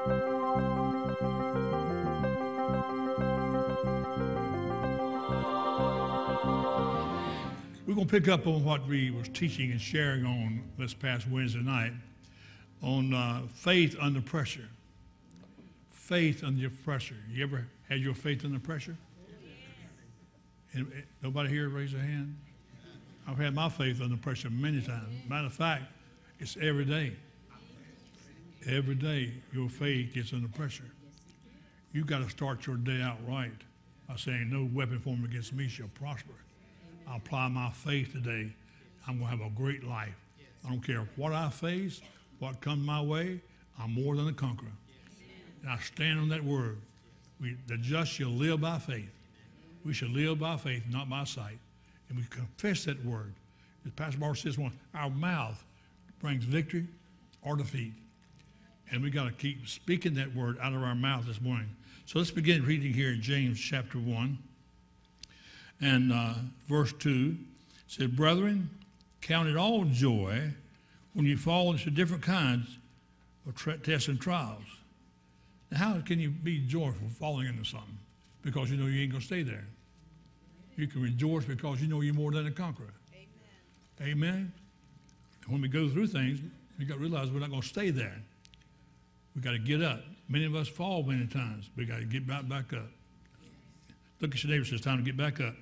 We're going to pick up on what we was teaching and sharing on this past Wednesday night on faith under pressure. Faith under pressure. You ever had your faith under pressure? Yes. Nobody here raise their hand? I've had my faith under pressure many times. Matter of fact, it's every day. Every day your faith gets under pressure. You've got to start your day out right by saying, no weapon formed against me shall prosper. I apply my faith today. I'm going to have a great life. I don't care what I face, what comes my way, I'm more than a conqueror. And I stand on that word. The just shall live by faith. We shall live by faith, not by sight. And we confess that word. As Pastor Barber says, our mouth brings victory or defeat. And we got to keep speaking that word out of our mouth this morning. So let's begin reading here in James chapter 1. And verse 2 said, brethren, count it all joy when you fall into different kinds of tests and trials. Now, how can you be joyful falling into something? Because you know you ain't going to stay there. You can rejoice because you know you're more than a conqueror. Amen. Amen. And when we go through things, we got to realize we're not going to stay there. We got to get up. Many of us fall many times. We got to get back up. Look at your neighbor, says, time to get back up.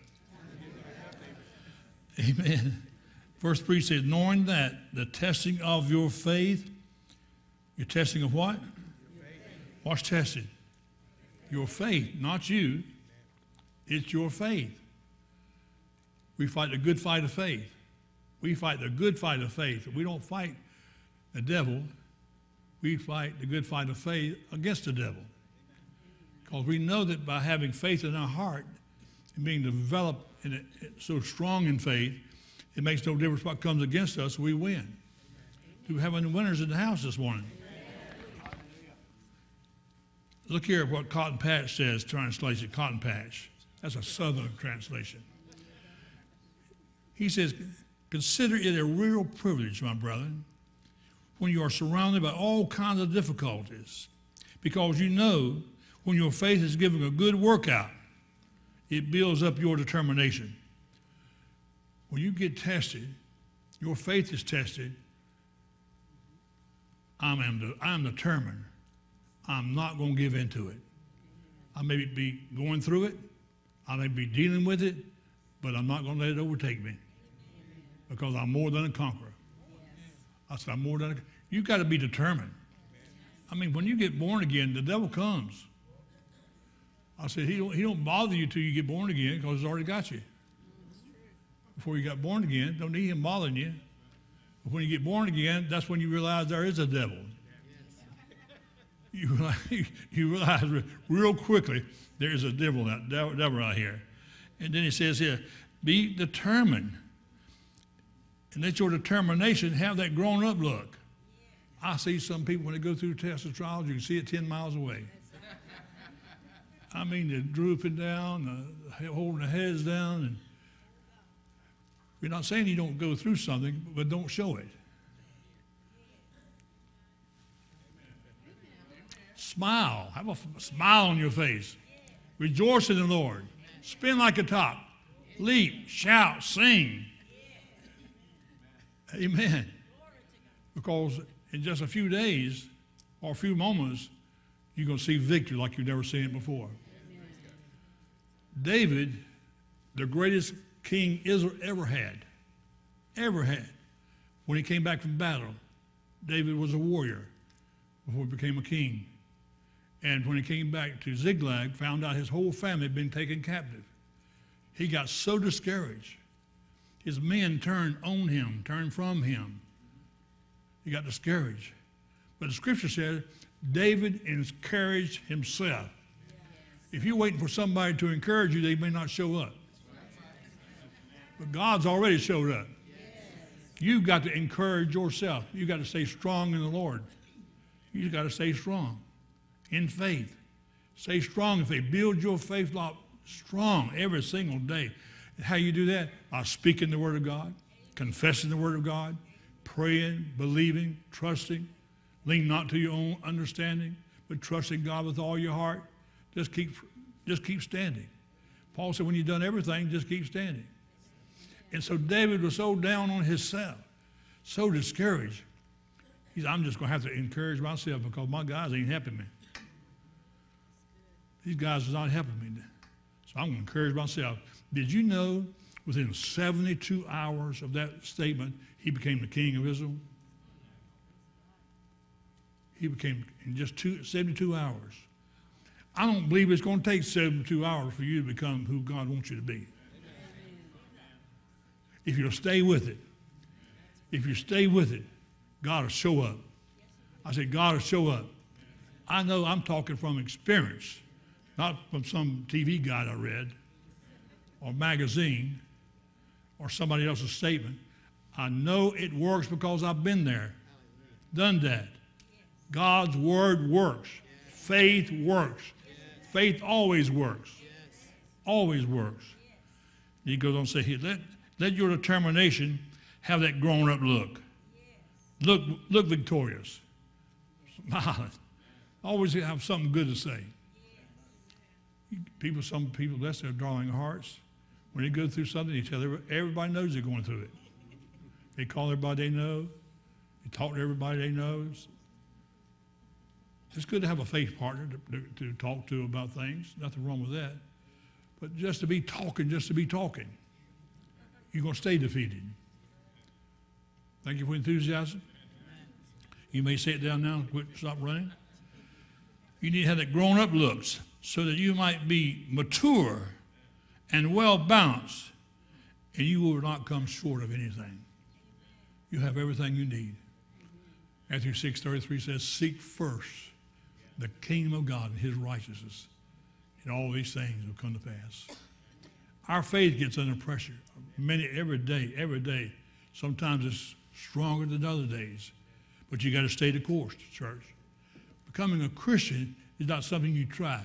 Amen. Verse 3 says, knowing that the testing of your faith, your testing of what? What's tested? Your faith, not you. It's your faith. We fight the good fight of faith. We fight the good fight of faith. We don't fight the devil. We fight the good fight of faith against the devil. Because we know that by having faith in our heart and being developed so strong in faith, it makes no difference what comes against us, we win. Do we have any winners in the house this morning? Look here at what Cotton Patch says, translation, Cotton Patch. That's a southern translation. He says, consider it a real privilege, my brethren, when you are surrounded by all kinds of difficulties, because you know when your faith is giving a good workout, it builds up your determination. When you get tested, your faith is tested, I'm determined. I'm not going to give in to it. I may be going through it. I may be dealing with it, but I'm not going to let it overtake me because I'm more than a conqueror. I said, I'm more than a conqueror. You've got to be determined. I mean, when you get born again, the devil comes. I said, he don't bother you till you get born again because he's already got you. Before you got born again, don't need him bothering you. But when you get born again, that's when you realize there is a devil. You realize real quickly there is a devil out here. And then he says here, be determined. And let your determination have that grown-up look. I see some people when they go through tests and trials, you can see it 10 miles away. I mean, they're drooping down, holding their heads down. And we're not saying you don't go through something, but don't show it. Smile. Have a smile on your face. Rejoice in the Lord. Spin like a top. Leap, shout, sing. Amen. Because in just a few days or a few moments, you're going to see victory like you've never seen it before. David, the greatest king Israel ever had, when he came back from battle, David was a warrior before he became a king. And when he came back to Ziklag, found out his whole family had been taken captive. He got so discouraged. His men turned on him, turned from him. He got discouraged. But the scripture says, David encouraged himself. If you're waiting for somebody to encourage you, they may not show up. But God's already showed up. You've got to encourage yourself. You've got to stay strong in the Lord. You've got to stay strong in faith. Stay strong in faith. Build your faith life strong every single day. And how you do that? By speaking the word of God, confessing the word of God, praying, believing, trusting. Lean not to your own understanding, but trust in God with all your heart. Just keep standing. Paul said, when you've done everything, just keep standing. And so David was so down on himself, so discouraged. He said, I'm just going to have to encourage myself because my guys ain't helping me. These guys are not helping me. So I'm going to encourage myself. Did you know within 72 hours of that statement, he became the king of Israel? He became, in just 72 hours. I don't believe it's going to take 72 hours for you to become who God wants you to be. If you'll stay with it. If you stay with it, God will show up. I said, God will show up. I know I'm talking from experience, not from some TV guide I read or magazine or somebody else's statement. I know it works because I've been there, done that. God's word works. Faith works. Faith always works. Always works. He goes on to say here, let your determination have that grown-up look. Look victorious. Smiling. Always have something good to say. Some people, bless their darling hearts. When they go through something, they tell everybody knows they're going through it. They call everybody they know. They talk to everybody they know. It's good to have a faith partner to talk to about things. Nothing wrong with that. But just to be talking, you're going to stay defeated. Thank you for enthusiasm. You may sit down now and stop running. You need to have that grown-up looks so that you might be mature and well-balanced, and you will not come short of anything. You have everything you need. Matthew 6:33 says, seek first the kingdom of God and his righteousness, and all these things will come to pass. Our faith gets under pressure every day. Sometimes it's stronger than other days, but you got to stay the course, church. Becoming a Christian is not something you try.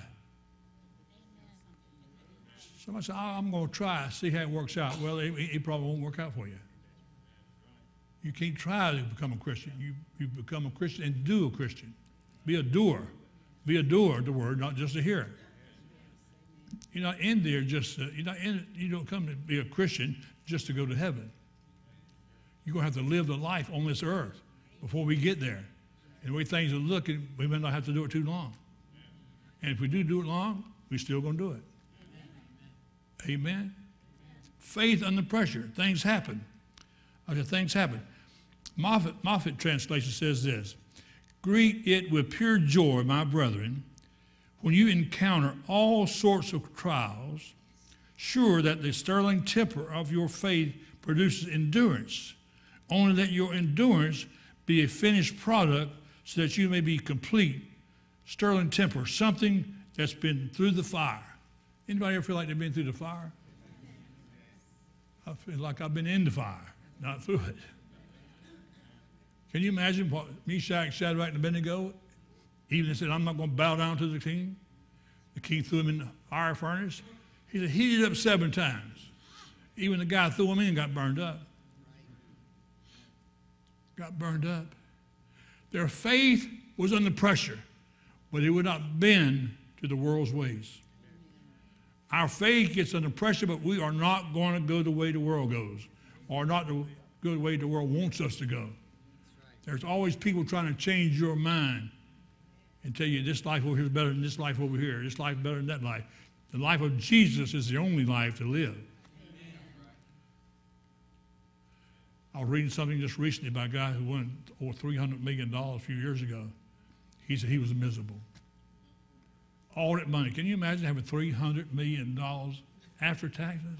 Somebody says, I'm going to try, see how it works out. Well, it probably won't work out for you. You can't try to become a Christian. You become a Christian and do a Christian. Be a doer. Be a doer of the word, not just a hearer. You're not in there you don't come to be a Christian just to go to heaven. You're going to have to live the life on this earth before we get there. And the way things are looking, we may not have to do it too long. And if we do it long, we're still going to do it. Amen. Faith under pressure. Things happen. Things happen. Moffat translation says this: greet it with pure joy, my brethren, when you encounter all sorts of trials, sure that the sterling temper of your faith produces endurance, only that your endurance be a finished product so that you may be complete. Sterling temper, something that's been through the fire. Anybody ever feel like they've been through the fire? I feel like I've been in the fire, not through it. Can you imagine what Meshach, Shadrach, and Abednego, even they said, I'm not going to bow down to the king. The king threw him in the fire furnace. He said, heated up 7 times. Even the guy threw him in got burned up. Got burned up. Their faith was under pressure, but it would not bend to the world's ways. Our faith gets under pressure, but we are not going to go the way the world goes, or not go the way the world wants us to go. There's always people trying to change your mind and tell you this life over here is better than this life over here, this life better than that life. The life of Jesus is the only life to live. I was reading something just recently by a guy who won over $300 million a few years ago. He said he was miserable. All that money. Can you imagine having $300 million after taxes?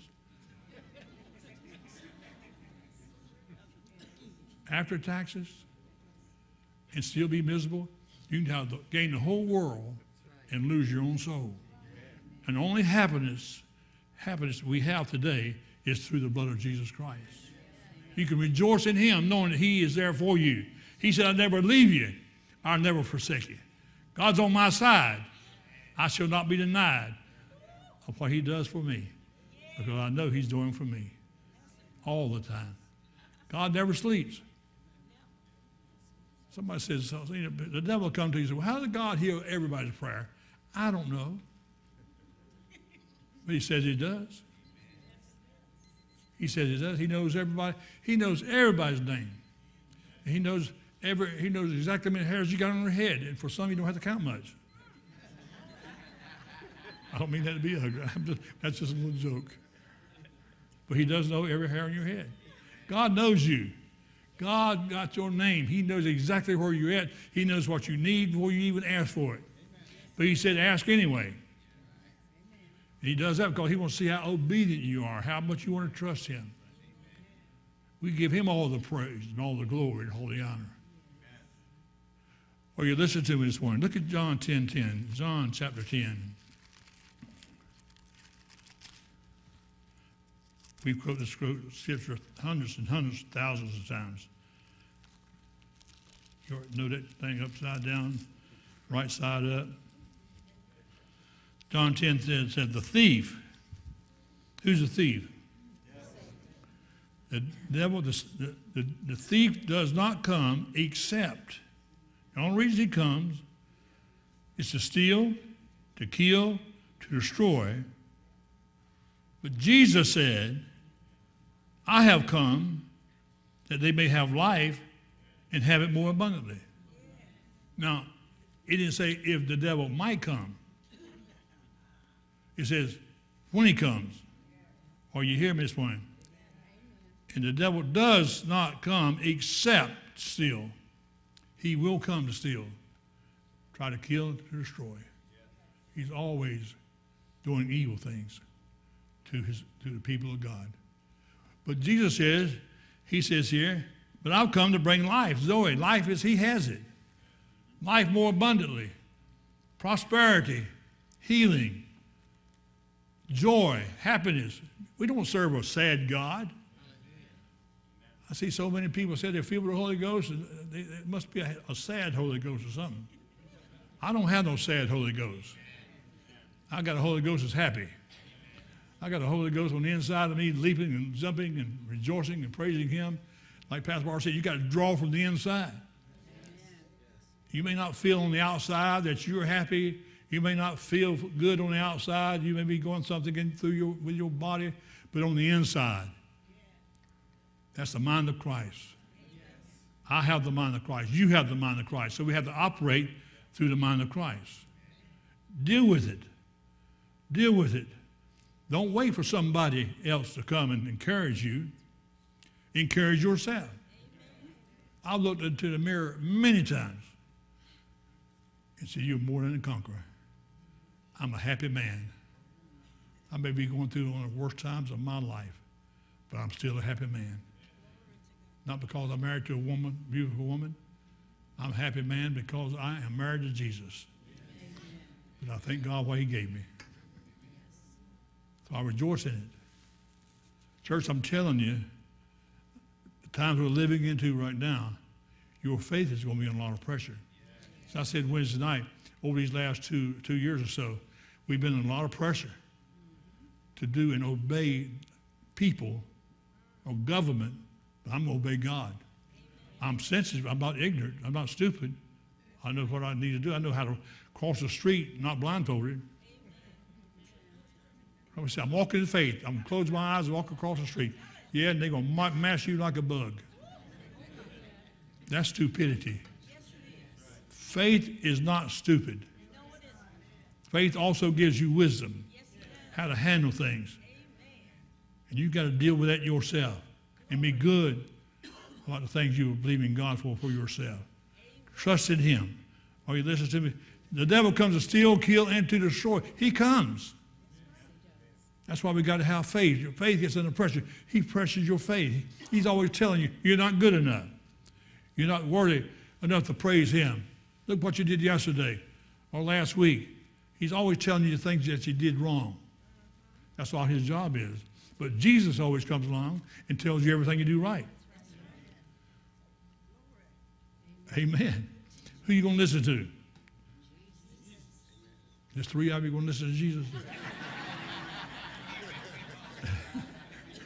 After taxes? And still be miserable? You can gain the whole world and lose your own soul. And the only happiness we have today is through the blood of Jesus Christ. You can rejoice in him knowing that he is there for you. He said, I'll never leave you. I'll never forsake you. God's on my side. I shall not be denied of what he does for me, because I know he's doing for me all the time. God never sleeps. Somebody says, the devil will come to you and say, well, how did God hear everybody's prayer? I don't know. But he says he does. He says he does. He knows everybody. He knows everybody's name. And he knows exactly how many hairs you got on your head. And for some, you don't have to count much. I don't mean that to be ugly. That's just a little joke. But he does know every hair on your head. God knows you. God got your name. He knows exactly where you're at. He knows what you need before you even ask for it. But he said, ask anyway. And he does that because he wants to see how obedient you are, how much you want to trust him. We give him all the praise and all the glory and all the honor. Well, you listen to me this morning. Look at John 10:10. John chapter 10. We've quoted the scripture hundreds and hundreds, thousands of times. You know that thing upside down, right side up. John 10 said, the thief. Who's the thief? The devil, the thief does not come except, the only reason he comes is to steal, to kill, to destroy. But Jesus said, I have come that they may have life and have it more abundantly. Now, it didn't say if the devil might come. It says when he comes. Or you hear me this morning. And the devil does not come except steal. He will come to steal, try to kill, to destroy. He's always doing evil things to the people of God. But Jesus says, he says here, but I've come to bring life. Zoe, life is he has it. Life more abundantly. Prosperity, healing, joy, happiness. We don't serve a sad God. I see so many people say they're filled with the Holy Ghost, and it must be a sad Holy Ghost or something. I don't have no sad Holy Ghost. I got a Holy Ghost that's happy. I got a Holy Ghost on the inside of me, leaping and jumping and rejoicing and praising him. Like Pastor Barr said, you got to draw from the inside. You may not feel on the outside that you're happy. You may not feel good on the outside. You may be going something with your body, but on the inside, that's the mind of Christ. I have the mind of Christ. You have the mind of Christ. So we have to operate through the mind of Christ. Deal with it. Deal with it. Don't wait for somebody else to come and encourage you. Encourage yourself. I've looked into the mirror many times and said, you're more than a conqueror. I'm a happy man. I may be going through one of the worst times of my life, but I'm still a happy man. Not because I'm married to a woman, beautiful woman. I'm a happy man because I am married to Jesus. But I thank God what he gave me. So I rejoice in it. Church, I'm telling you, the times we're living into right now, your faith is going to be under a lot of pressure. As I said Wednesday night, over these last two years or so, we've been in a lot of pressure to do and obey people or government. I'm going to obey God. I'm sensitive. I'm not ignorant. I'm not stupid. I know what I need to do. I know how to cross the street, not blindfolded. I say, I'm walking in faith. I'm going to close my eyes and walk across the street. Yeah, and they're going to mash you like a bug. That's stupidity. Faith is not stupid. Faith also gives you wisdom, how to handle things. And you've got to deal with that yourself and be good about the things you believe in God for yourself. Trust in him. Are you listening to me? The devil comes to steal, kill, and to destroy. He comes. That's why we got to have faith. Your faith gets under pressure. He pressures your faith. He's always telling you, you're not good enough. You're not worthy enough to praise him. Look what you did yesterday or last week. He's always telling you the things that you did wrong. That's all his job is. But Jesus always comes along and tells you everything you do right. Amen. Who are you going to listen to? There's three of you going to listen to Jesus?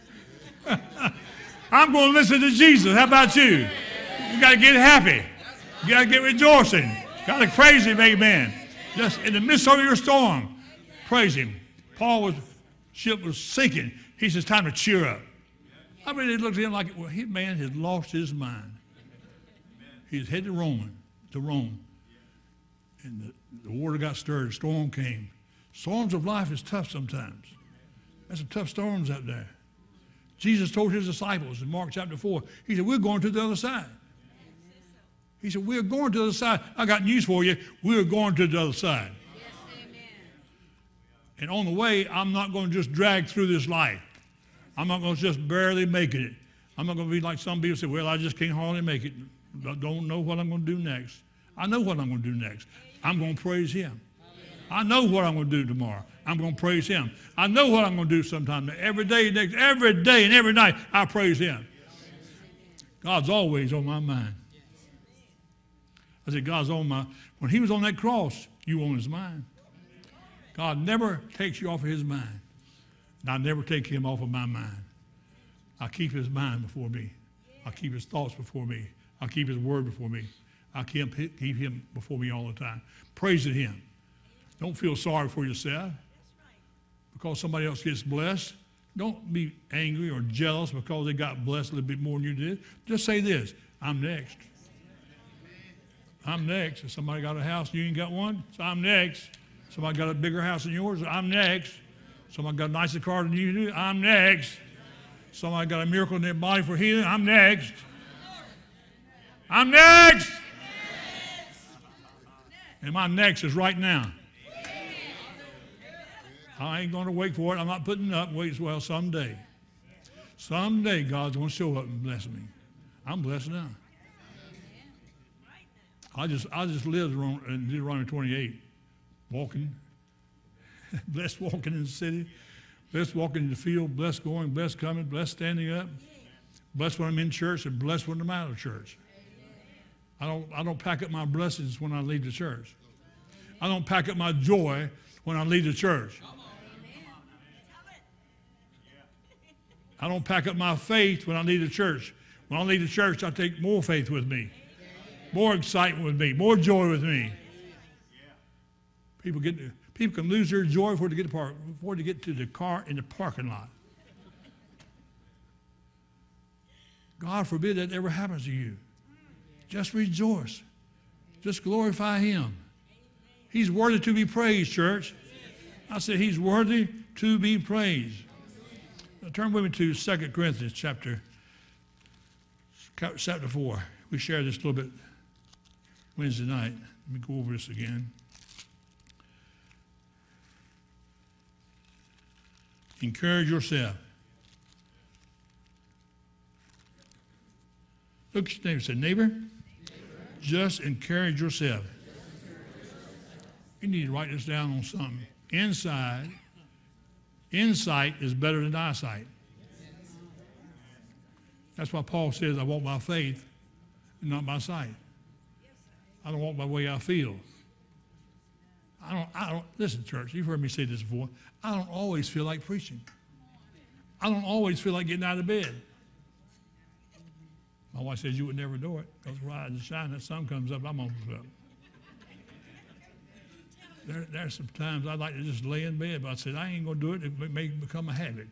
I'm going to listen to Jesus. How about you? You got to get happy. You got to get rejoicing. Got to praise him, amen. Just in the midst of your storm, praise him. Ship was sinking. He says, time to cheer up. I mean, it looked at him like, well, man had lost his mind. He's headed to Rome. And the water got stirred. The storm came. Storms of life is tough sometimes. There's some tough storms out there. Jesus told his disciples in Mark chapter 4, he said, we're going to the other side. He said, we're going to the other side. I got news for you. We're going to the other side. Yes, amen. And on the way, I'm not going to just drag through this life. I'm not going to just barely make it. I'm not going to be like some people say, well, I just can't hardly make it. I don't know what I'm going to do next. I know what I'm going to do next. I'm going to praise him. I know what I'm going to do tomorrow. I'm going to praise him. I know what I'm going to do sometime. Every day and every night, I praise him. God's always on my mind. I said, God's on my, when he was on that cross, you were on his mind. God never takes you off of his mind. And I never take him off of my mind. I keep his mind before me. I keep his thoughts before me. I keep his word before me. I keep him before me all the time. Praising him. Don't feel sorry for yourself because somebody else gets blessed. Don't be angry or jealous because they got blessed a little bit more than you did. Just say this, I'm next. I'm next. If somebody got a house and you ain't got one, so I'm next. Somebody got a bigger house than yours, I'm next. Somebody got a nicer car than you do, I'm next. Somebody got a miracle in their body for healing, I'm next. I'm next. And my next is right now. I ain't going to wait for it. I'm not putting it up. Wait, well, someday. Someday God's going to show up and bless me. I'm blessed now. I just lived in Deuteronomy 28, walking, blessed walking in the city, blessed walking in the field, blessed going, blessed coming, blessed standing up, blessed when I'm in church, and blessed when I'm out of church. I don't pack up my blessings when I leave the church. I don't pack up my joy when I leave the church. I don't pack up my faith when I leave the church. When I leave the church, I take more faith with me, more excitement with me, more joy with me. People can lose their joy before they get to the car in the parking lot. God forbid that ever happens to you. Just rejoice. Just glorify him. He's worthy to be praised, church. I said he's worthy to be praised. Now, turn with me to 2 Corinthians chapter 4. We shared this a little bit Wednesday night. Let me go over this again. Encourage yourself. Look at your neighbor and say, neighbor, just encourage yourself. You need to write this down on something. Insight is better than eyesight. That's why Paul says, I walk by faith and not by sight. I don't walk by the way I feel. I don't, listen, church, you've heard me say this before. I don't always feel like preaching. I don't always feel like getting out of bed. My wife says you would never do it because rise and shine, that sun comes up, I'm on up. There's some times I'd like to just lay in bed, but I said, I ain't going to do it. It may become a habit.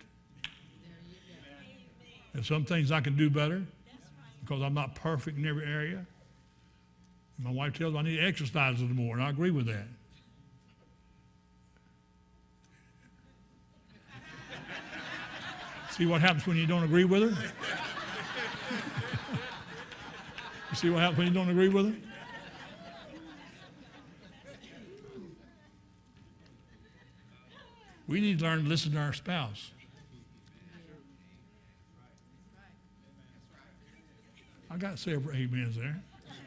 There's some things I can do better because I'm not perfect in every area. My wife tells me I need to exercise a little more, and I agree with that. See what happens when you don't agree with her? You see what happens when you don't agree with her? We need to learn to listen to our spouse. I got several amens there.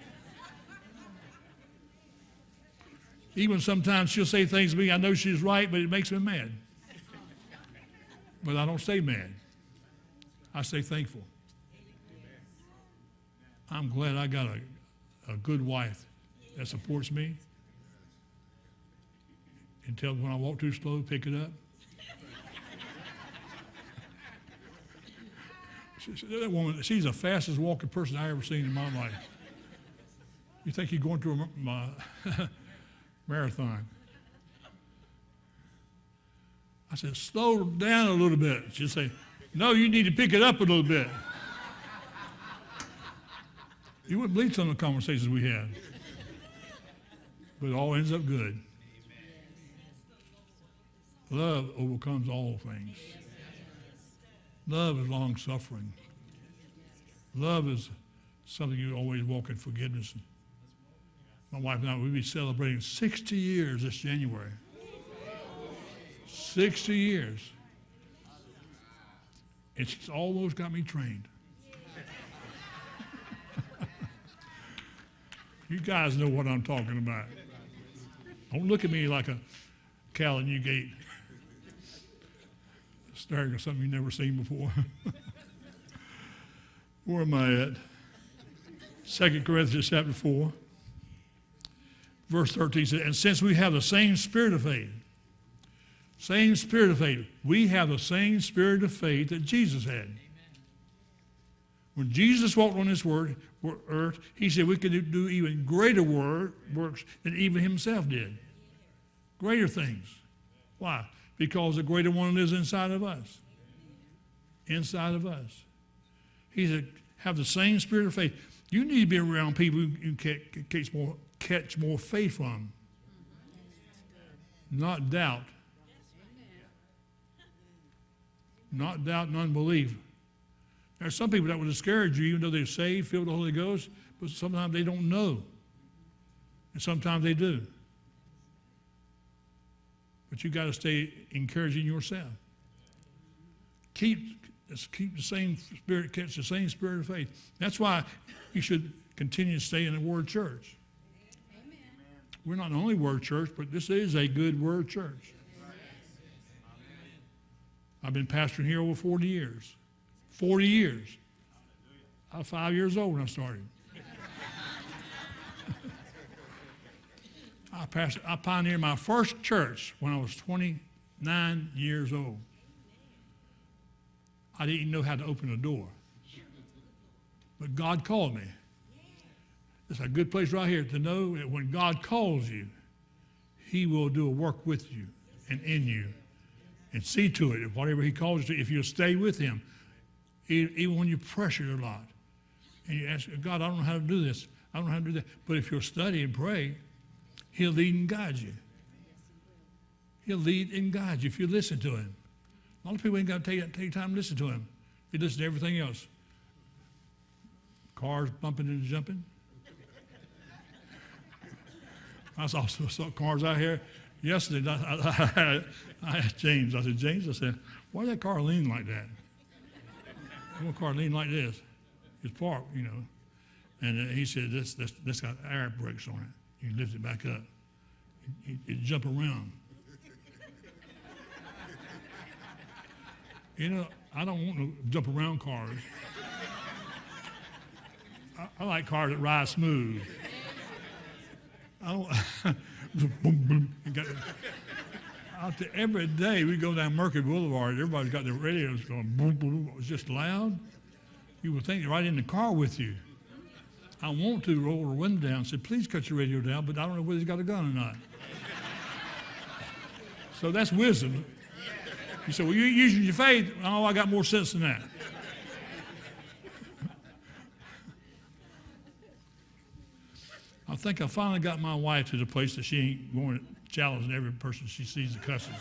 Even sometimes she'll say things to me, I know she's right, but it makes me mad. But I don't stay mad. I stay thankful. I'm glad I got a good wife that supports me and tells me when I walk too slow, pick it up. That woman, she's the fastest walking person I ever seen in my life. You think you're going through a marathon. I said, slow down a little bit. She'd say, no, you need to pick it up a little bit. You wouldn't believe some of the conversations we had. But it all ends up good. Love overcomes all things. Love is long-suffering. Love is something you always walk in forgiveness. My wife and I, we'll be celebrating 60 years this January. 60 years. And she's almost got me trained. You guys know what I'm talking about. Don't look at me like a cow in Newgate staring at something you've never seen before. Where am I at? 2 Corinthians chapter 4, verse 13 says, and since we have the same spirit of faith, we have the same spirit of faith that Jesus had. Amen. When Jesus walked on this earth, he said we could do even greater works than even himself did. Greater things. Why? Because the greater one lives inside of us. Inside of us. He said, have the same spirit of faith. You need to be around people who catch more faith from. Not doubt. Not doubt and unbelief. There are some people that will discourage you even though they're saved, filled with the Holy Ghost, but sometimes they don't know. And sometimes they do. But you've got to stay encouraging yourself. Keep the same spirit, catch the same spirit of faith. That's why you should continue to stay in the Word Church. Amen. We're not the only Word Church, but this is a good Word Church. I've been pastoring here over 40 years. 40 years. I was 5 years old when I started. I pioneered my first church when I was 29 years old. I didn't even know how to open a door. But God called me. It's a good place right here to know that when God calls you, he will do a work with you and in you. And see to it, whatever he calls you to, if you'll stay with him, even when you pressure a lot. And you ask, God, I don't know how to do this. I don't know how to do that. But if you'll study and pray, he'll lead and guide you. He'll lead and guide you if you listen to him. A lot of people ain't got to take time to listen to him. They listen to everything else. Cars bumping and jumping. I saw cars out here yesterday. I asked James, I said, why did that car lean like that? One car lean like this. It's parked, you know. And he said, this got air brakes on it. You lift it back up. It jump around. You know, I don't want no jump around cars. I like cars that ride smooth. I don't, boom, boom. Every day we go down Mercury Boulevard, everybody's got their radios going boom, boom, boom. It's just loud. You would think they're right in the car with you. I want to roll the window down and say, please cut your radio down, but I don't know whether he's got a gun or not. So that's wisdom. You say, well, you're using your faith. Oh, I got more sense than that. I think I finally got my wife to the place that she ain't going to challenge every person she sees that cusses.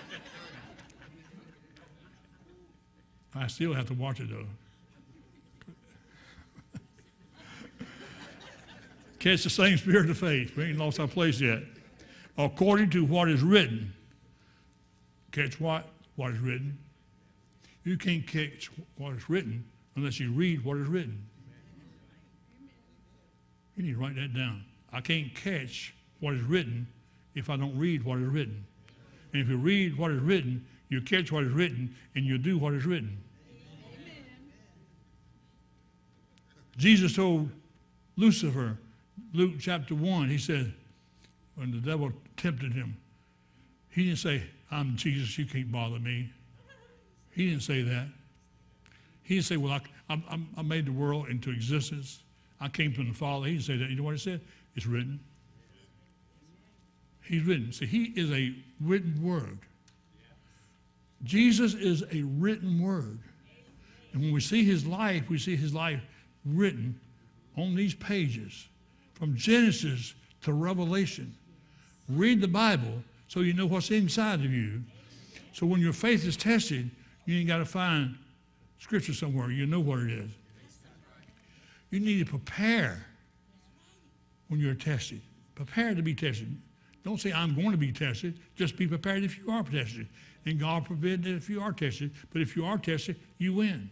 I still have to watch it, though. Catch the same spirit of faith. We ain't lost our place yet. According to what is written. Catch what? What is written. You can't catch what is written unless you read what is written. You need to write that down. I can't catch what is written if I don't read what is written. And if you read what is written, you catch what is written, and you do what is written. Amen. Jesus told Lucifer, Luke chapter 1, he said, when the devil tempted him, he didn't say, I'm Jesus, you can't bother me. He didn't say that. He didn't say, well, I made the world into existence. I came from the Father. He said that. You know what he said? It's written. He's written. See, he is a written word. Jesus is a written word. And when we see his life, we see his life written on these pages from Genesis to Revelation. Read the Bible so you know what's inside of you. So when your faith is tested, you ain't got to find scripture somewhere. You know what it is. You need to prepare when you're tested. Prepare to be tested. Don't say, I'm going to be tested. Just be prepared if you are tested. And God forbid that if you are tested. But if you are tested, you win.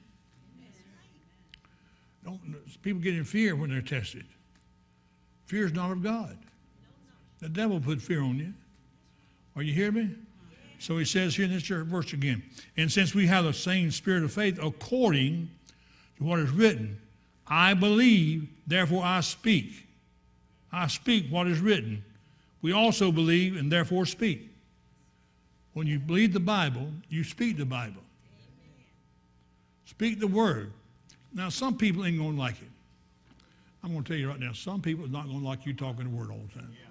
People get in fear when they're tested. Fear is not of God. The devil put fear on you. Are you hearing me? So he says here in this verse again, and since we have the same spirit of faith according to what is written, I believe, therefore I speak. I speak what is written. We also believe and therefore speak. When you believe the Bible, you speak the Bible. Speak the word. Now, some people ain't going to like it. I'm going to tell you right now, some people are not going to like you talking the word all the time.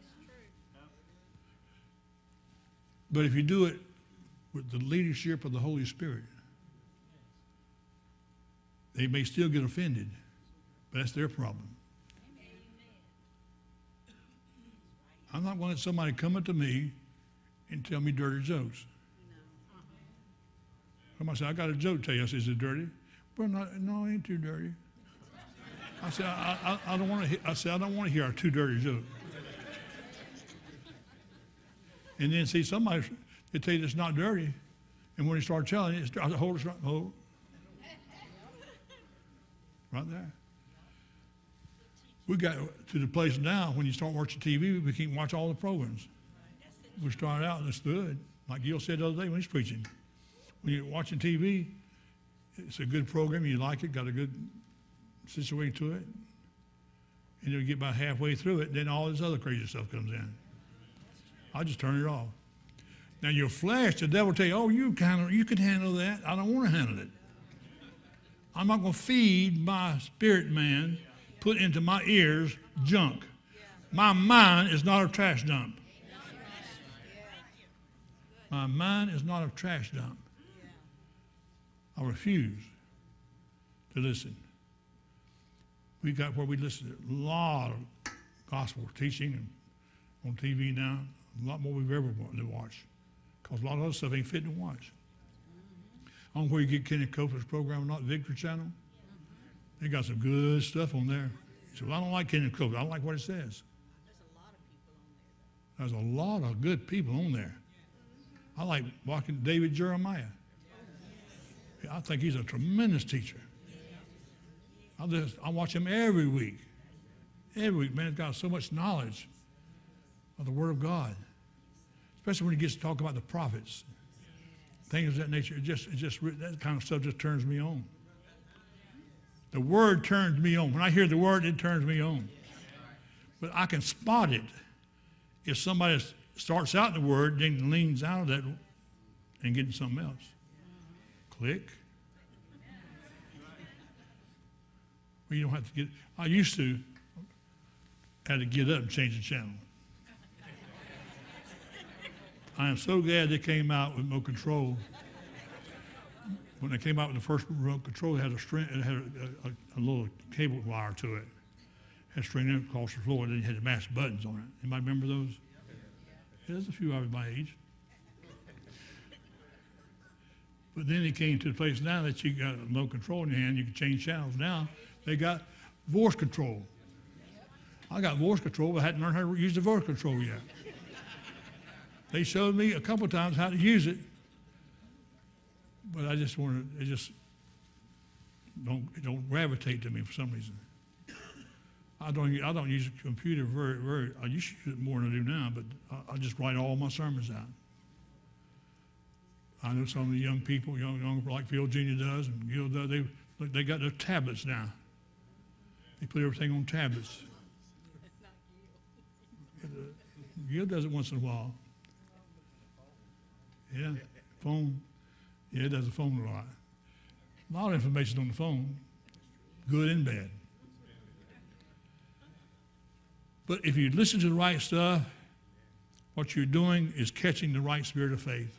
But if you do it with the leadership of the Holy Spirit, they may still get offended, but that's their problem. I'm not going to let somebody come up to me and tell me dirty jokes. Somebody say, I got a joke to tell you. I said, is it dirty? Well, no, it ain't too dirty. I said, I don't want to. I said, I don't want to hear a too dirty joke. And then see somebody they tell you it's not dirty, and when they start telling you, I said, hold. Right there. We got to the place now when you start watching TV, we can't watch all the programs. We started out and it's good, like Gil said the other day when he's preaching. When you're watching TV, it's a good program, you like it, got a good situation to it, and you get about halfway through it, then all this other crazy stuff comes in. I just turn it off. Now your flesh, the devil will tell you, oh, you can handle that. I don't want to handle it. I'm not going to feed my spirit man, put into my ears junk. My mind is not a trash dump. My mind is not a trash dump. I refuse to listen. We got where we listen to a lot of gospel teaching on TV now, a lot more we've ever wanted to watch, because a lot of other stuff ain't fit to watch. I don't know where you get Kenny Copeland's program or not, Victory Channel. They got some good stuff on there. So I don't like Kenny Copeland. I don't like what it says. There's a lot of good people on there. I like watching David Jeremiah. I think he's a tremendous teacher. I watch him every week. Every week, man, he's got so much knowledge of the Word of God. Especially when he gets to talk about the prophets. Things of that nature. That kind of stuff just turns me on. The Word turns me on. When I hear the Word, it turns me on. But I can spot it if somebody starts out in the Word, then leans out of that and getting something else. Click. Well, you don't have to get. I used to had to get up and change the channel. I am so glad they came out with remote control. When they came out with the first remote control, it had a string. It had a little cable wire to it. It had a string in it across the floor, and then it had the mash buttons on it. Anybody remember those? Yeah, there's a few of my age. But then it came to the place now that you got remote control in your hand. You can change channels. Now they got voice control. I got voice control, but I hadn't learned how to use the voice control yet. They showed me a couple of times how to use it, but I just wanted, it don't gravitate to me for some reason. I don't use a computer I used to use it more than I do now, but I just write all my sermons out. I know some of the young people, young like Phil Jr. does and Gil does, they got their tablets now. They put everything on tablets. Gil does it once in a while. Yeah, phone. Yeah, it does the phone a lot. A lot of information on the phone, good and bad. But if you listen to the right stuff, what you're doing is catching the right spirit of faith.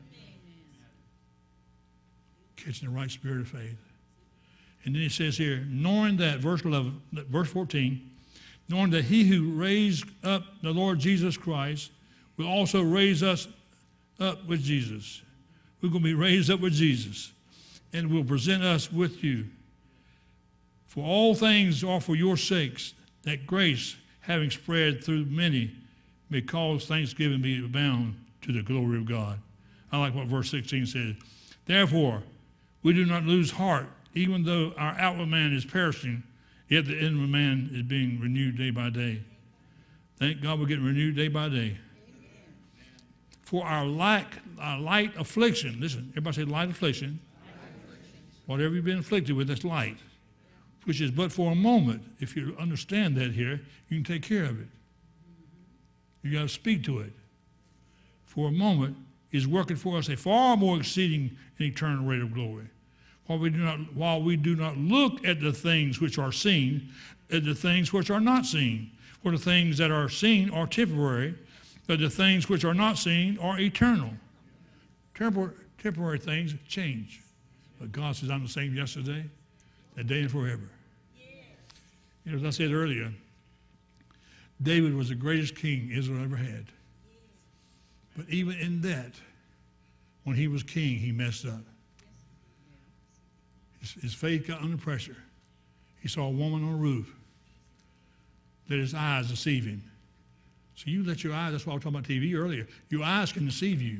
Catching the right spirit of faith. And then it says here, knowing that, verse 14, knowing that he who raised up the Lord Jesus Christ will also raise us up with Jesus. We're going to be raised up with Jesus and will present us with you. For all things are for your sakes, that grace, having spread through many, may cause thanksgiving be abound to the glory of God. I like what verse 16 says. Therefore, we do not lose heart, even though our outward man is perishing, yet the inward man is being renewed day by day. Thank God we're getting renewed day by day. For our light affliction, listen, everybody say light affliction. Whatever you've been afflicted with, that's light, which is but for a moment. If you understand that here, you can take care of it. You got to speak to it. For a moment is working for us a far more exceeding and eternal rate of glory. While we do not look at the things which are seen, at the things which are not seen. For the things that are seen are temporary, but the things which are not seen are eternal. Temporary things change. But God says, I'm the same yesterday, today, and forever. You know, as I said earlier, David was the greatest king Israel ever had. But even in that, when he was king, he messed up. His faith got under pressure. He saw a woman on a roof. Let his eyes deceive him. So you let your eyes, that's why I was talking about TV earlier, your eyes can deceive you.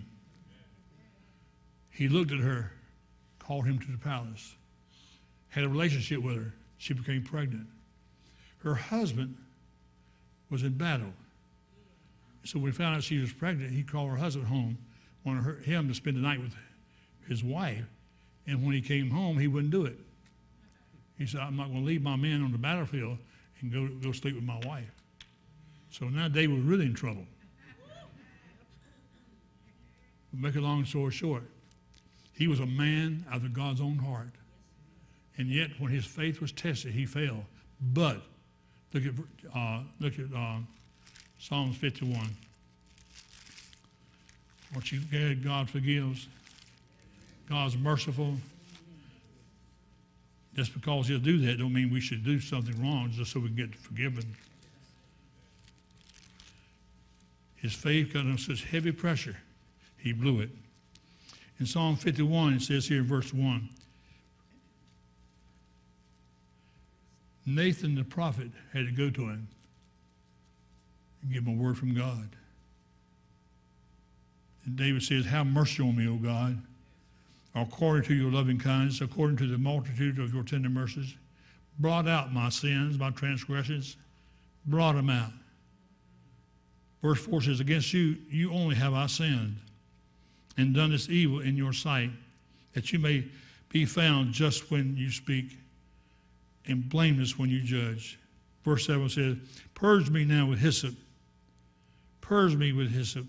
He looked at her, called him to the palace, had a relationship with her. She became pregnant. Her husband was in battle. So when he found out she was pregnant, he called her husband home, wanted him to spend the night with his wife. And when he came home, he wouldn't do it. He said, I'm not going to leave my man on the battlefield and go sleep with my wife. So now David was really in trouble. But make a long story short, he was a man after God's own heart. And yet when his faith was tested, he fell. But look at Psalms 51. What you get, God forgives. God's merciful. Just because he'll do that don't mean we should do something wrong just so we can get forgiven. His faith got under such heavy pressure, he blew it. In Psalm 51, it says here in verse 1, Nathan the prophet had to go to him and give him a word from God. And David says, have mercy on me, O God, according to your loving kindness, according to the multitude of your tender mercies. Blot out my sins, my transgressions, blot them out. Verse 4 says, against you only have I sinned, and done this evil in your sight, that you may be found just when you speak, and blameless when you judge. Verse 7 says, purge me now with hyssop. Purge me with hyssop,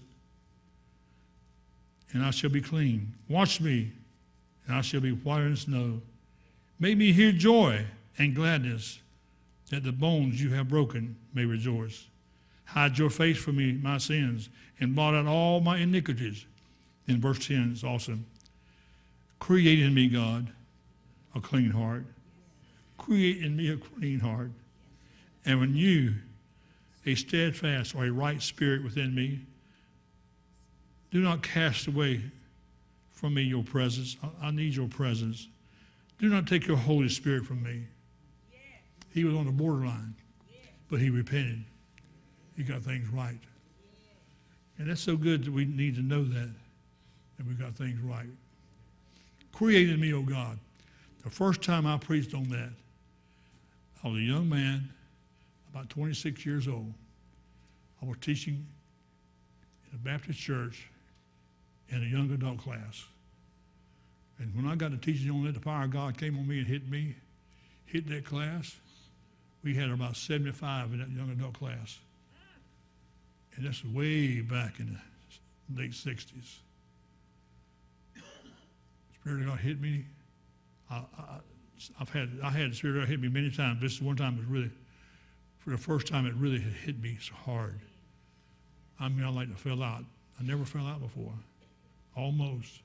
and I shall be clean. Wash me, and I shall be whiter than snow. Make me hear joy and gladness, that the bones you have broken may rejoice. Hide your face from me, my sins, and blot out all my iniquities. In verse 10 is awesome. Create in me, God, a clean heart. Create in me a clean heart, and renew a steadfast or a right spirit within me. Do not cast away from me your presence. I need your presence. Do not take your Holy Spirit from me. He was on the borderline, but he repented. He got things right. And that's so good that we need to know that we got things right. Create in me, O God. The first time I preached on that, I was a young man, about 26 years old. I was teaching in a Baptist church in a young adult class. And when I got to teaching on that, the power of God came on me and hit that class. We had about 75 in that young adult class. And that's way back in the late 60s. The Spirit of God hit me. I had the Spirit of God hit me many times. This one time was really for the first time, it really had hit me so hard. I mean, I like to fell out. I never fell out before. Almost.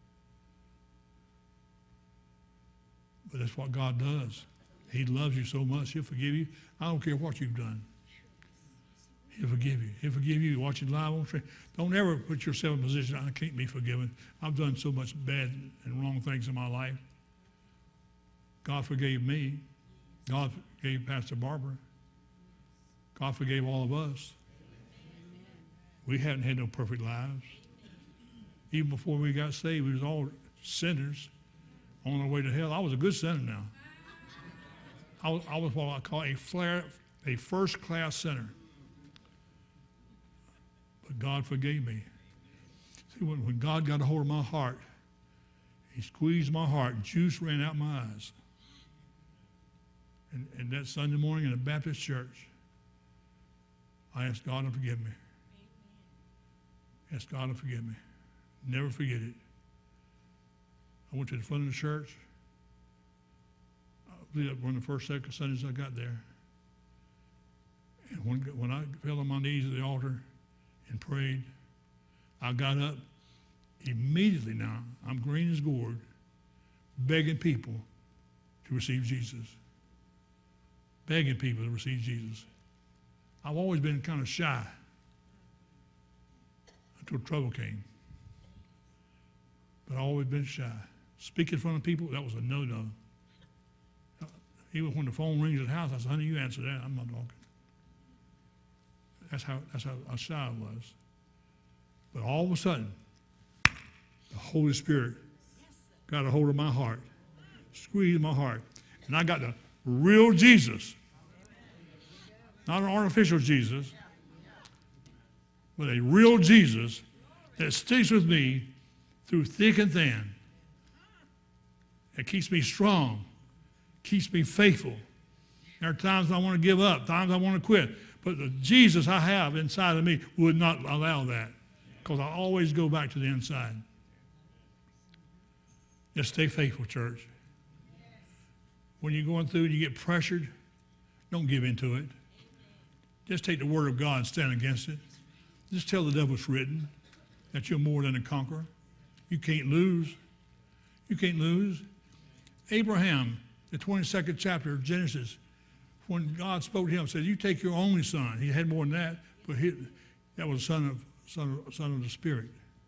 But that's what God does. He loves you so much, he'll forgive you. I don't care what you've done. He'll forgive you. He'll forgive you. Watching live on screen. Don't ever put yourself in a position, I can't be forgiven. I've done so much bad and wrong things in my life. God forgave me. God forgave Pastor Barbara. God forgave all of us. We hadn't had no perfect lives. Even before we got saved, we was all sinners on our way to hell. I was a good sinner now. I was what I call a first-class sinner. But God forgave me. See, when God got a hold of my heart, he squeezed my heart, and juice ran out my eyes. And that Sunday morning in a Baptist church, I asked God to forgive me. Asked God to forgive me. Never forget it. I went to the front of the church. I believe that one of the first, second Sundays I got there. And when I fell on my knees at the altar and prayed, I got up immediately now. I'm green as gourd, begging people to receive Jesus. Begging people to receive Jesus. I've always been kind of shy until trouble came. But I've always been shy. Speak in front of people, that was a no-no. Even when the phone rings at the house, I said, honey, you answer that. I'm not talking. That's how shy I was. But all of a sudden, the Holy Spirit got a hold of my heart, squeezed my heart, and I got the real Jesus. Not an artificial Jesus, but a real Jesus that sticks with me through thick and thin. It keeps me strong, keeps me faithful. There are times I want to give up, times I want to quit. But the Jesus I have inside of me would not allow that, because I always go back to the inside. Just stay faithful, church. When you're going through and you get pressured, don't give in to it. Just take the word of God and stand against it. Just tell the devil it's written that you're more than a conqueror. You can't lose. You can't lose. Abraham, the 22nd chapter of Genesis, when God spoke to him, said, you take your only son. He had more than that, but that was son of the Spirit.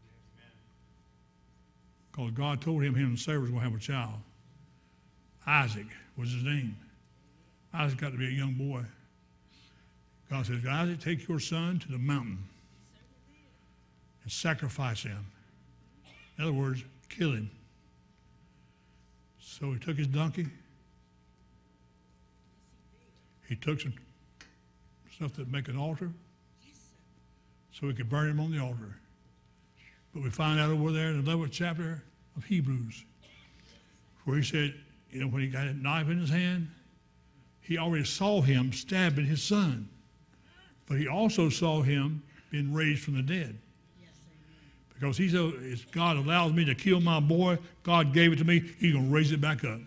Because God told him and Sarah was going to have a child. Isaac was his name. Isaac got to be a young boy. God says, Isaac, take your son to the mountain and sacrifice him. In other words, kill him. So he took his donkey. He took some stuff that make an altar so he could burn him on the altar. But we find out over there in the 11th chapter of Hebrews where he said, when he got a knife in his hand, he already saw him stabbing his son. But he also saw him being raised from the dead. Because he said, if God allows me to kill my boy, God gave it to me, he's going to raise it back up.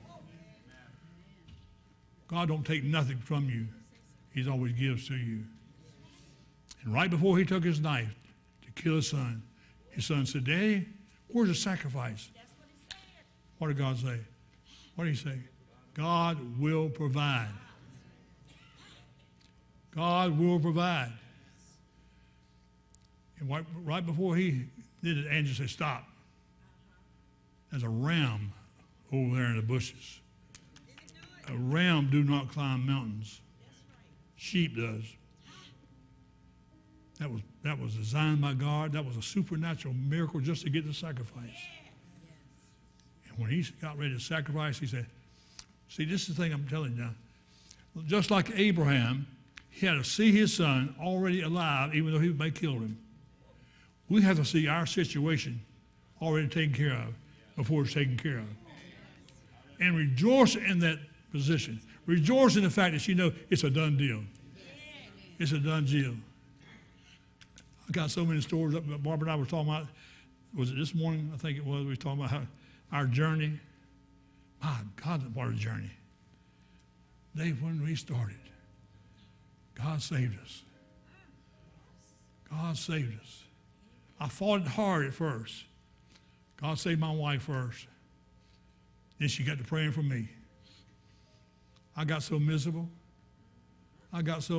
God don't take nothing from you. He always gives to you. And right before he took his knife to kill his son said, Daddy, where's the sacrifice? What did God say? What did he say? God will provide. God will provide. And right before he did it, angel said, stop. There's a ram over there in the bushes. A ram do not climb mountains. Sheep does. That was designed by God. That was a supernatural miracle just to get the sacrifice. And when he got ready to sacrifice, he said, see, this is the thing I'm telling you now. Just like Abraham, he had to see his son already alive, even though he may kill him. We have to see our situation already taken care of before it's taken care of. And rejoice in that position. Rejoice in the fact that you know it's a done deal. It's a done deal. I got so many stories. Barbara and I were talking about, was it this morning? I think it was. We were talking about our journey. My God, what a journey. Dave, when we started, God saved us. God saved us. I fought it hard at first. God saved my wife first. Then she got to praying for me. I got so miserable. I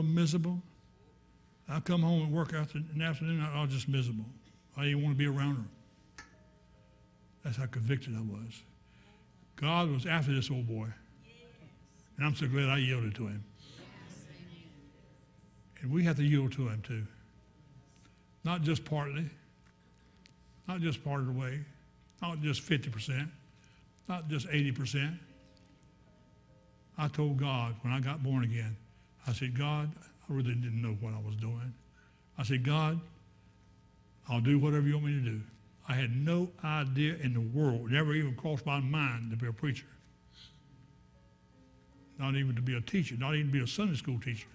come home and work in the afternoon, I was just miserable. I didn't want to be around her. That's how convicted I was. God was after this old boy. And I'm so glad I yielded to him. And we have to yield to him too. Not just partly, not just part of the way, not just 50%, not just 80%. I told God when I got born again, I said, God, I really didn't know what I was doing. I said, God, I'll do whatever you want me to do. I had no idea in the world, never even crossed my mind to be a preacher. Not even to be a teacher, not even to be a Sunday school teacher.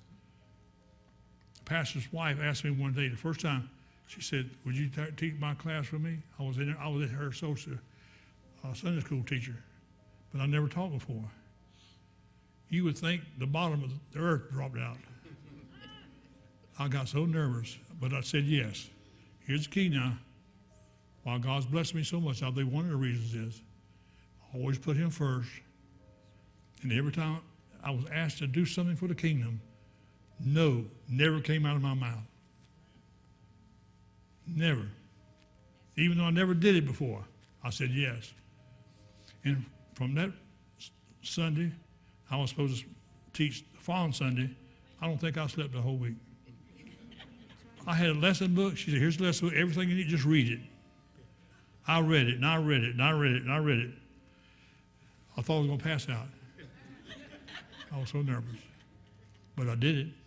The pastor's wife asked me one day, the first time, she said, would you teach my class for me? I was her associate Sunday school teacher, but I never taught before. You would think the bottom of the earth dropped out. I got so nervous, but I said yes. Here's the key now. While God's blessed me so much, I believe one of the reasons is I always put him first. And every time I was asked to do something for the kingdom, no never came out of my mouth. Never. Even though I never did it before, I said yes. And from that Sunday, I was supposed to teach the following Sunday. I don't think I slept the whole week. I had a lesson book. She said, here's the lesson book. Everything you need, just read it. I read it, and I read it, and I read it, and I read it. I thought I was going to pass out. I was so nervous. But I did it.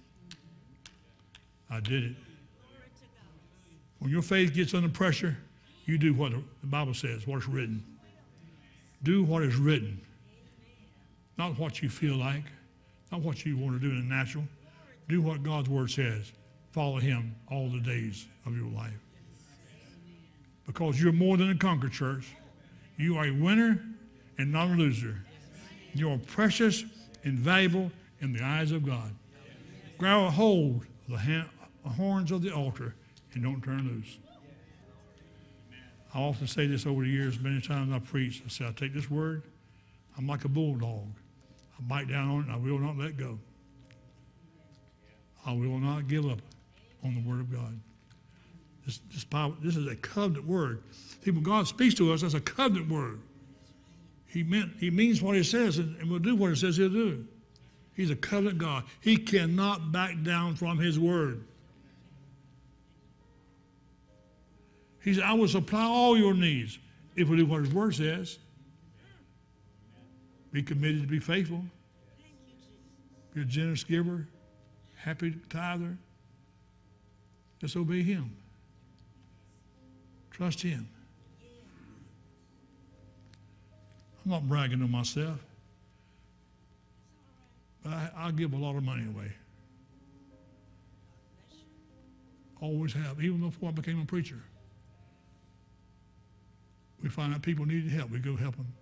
I did it. When your faith gets under pressure, you do what the Bible says, what is written. Do what is written. Not what you feel like, not what you want to do in the natural. Do what God's word says. Follow him all the days of your life. Because you're more than a conqueror, church. You are a winner and not a loser. You are precious and valuable in the eyes of God. Grab a hold of the horns of the altar and don't turn loose. I often say this over the years, many times I preach. I say, I take this word, I'm like a bulldog. I bite down on it and I will not let go. I will not give up on the word of God. This is a covenant word. See, when God speaks to us, that's a covenant word. He means what he says and will do what he says he'll do. He's a covenant God. He cannot back down from his word. He said, I will supply all your needs if we do what his word says. Be committed to be faithful. Be a generous giver, happy tither. Just obey him. Trust him. I'm not bragging on myself, but I give a lot of money away. Always have, even before I became a preacher. We find out people needed help, we go help them.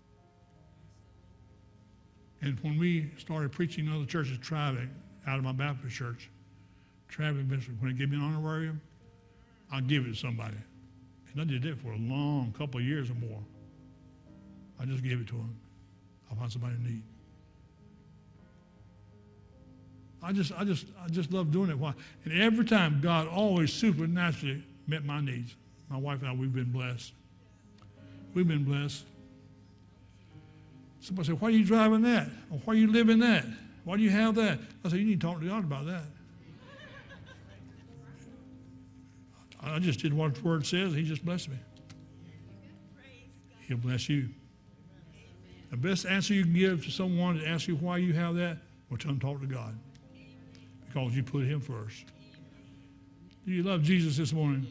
And when we started preaching in other churches, traveling out of my Baptist church, traveling ministry, when they give me an honorarium, I'll give it to somebody. And I did that for a long couple of years or more. I just gave it to them. I'll find somebody in need. I just love doing it. Why? And every time, God always supernaturally met my needs. My wife and I, we've been blessed. We've been blessed. Somebody said, why are you driving that? Or why are you living that? Why do you have that? I said, you need to talk to God about that. I just did what the word says. He just blessed me. He'll bless you. The best answer you can give to someone that asks you why you have that, well, tell them to talk to God. Because you put him first. Do you love Jesus this morning?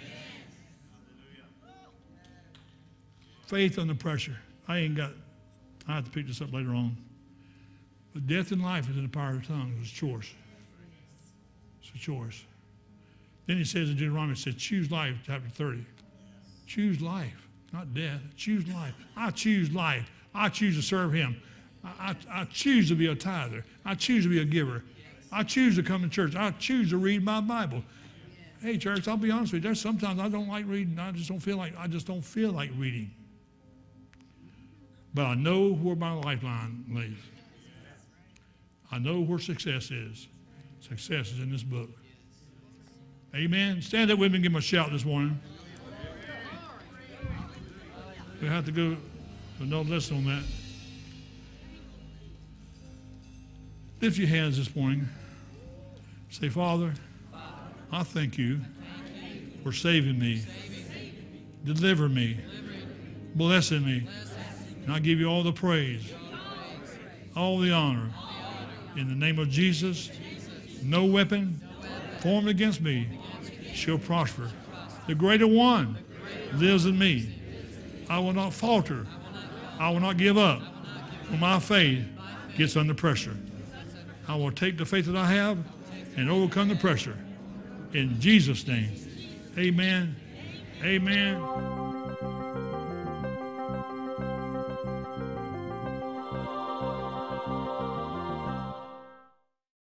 Faith under pressure. I have to pick this up later on. But death and life is in the power of the tongue. It's a choice. It's a choice. Then he says in Deuteronomy, it says, choose life, chapter 30. Choose life, not death. Choose life. I choose life. I choose to serve him. I choose to be a tither. I choose to be a giver. I choose to come to church. I choose to read my Bible. Hey, church, I'll be honest with you. There's sometimes I don't like reading. I just don't feel like reading. But I know where my lifeline lays. I know where success is. Success is in this book. Amen. Stand up with me and give me a shout this morning. We have to go to another lesson on that. Lift your hands this morning. Say, Father, I thank you for saving me, delivering me, blessing me. And I give you all the praise, all the honor. In the name of Jesus, no weapon formed against me shall prosper. The greater one lives in me. I will not falter. I will not give up when my faith gets under pressure. I will take the faith that I have and overcome the pressure. In Jesus' name, amen, amen.